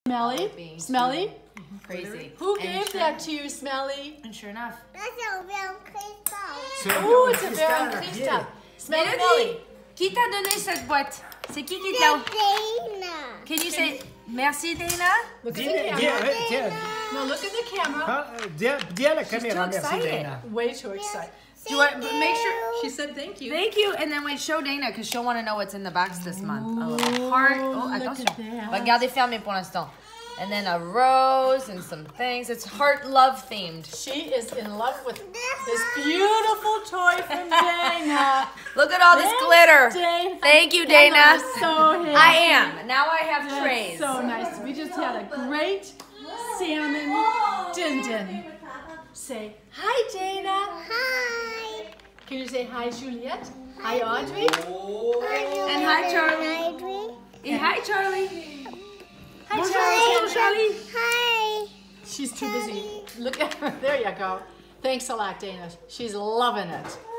Smelly? Smelly? Crazy. Who gave that to you, Smelly? And sure enough. Oh, it's a very crystal. Smelly, Smelly. Qui t'a donné cette boîte? C'est qui te l'a? Can you say merci, Dana? Look at the camera. No, look at the camera. Dis à la caméra, merci excited. Dana. Way too excited. Do you want make sure? She said thank you. Thank you, and then wait, show Dana because she'll want to know what's in the box this month. A little heart. Oh, look attention. at that. On va garder fermé pour l'instant. And then a rose and some things. It's heart love themed. She is in love with this beautiful toy from Dana. Look at all this Thanks, glitter. Dana. Thank you, Dana. I'm so happy. I am. Now I have That's trays. so nice. We just had a great salmon din-din. Say hi, Dana. Hi. Can you say hi, Juliette? Hi, Audrey. And hi, Charlie. And hi, Charlie. Hi, Bonjour, Charlie. Hi. She's too busy. Look at her. There you go. Thanks a lot, Dana. She's loving it.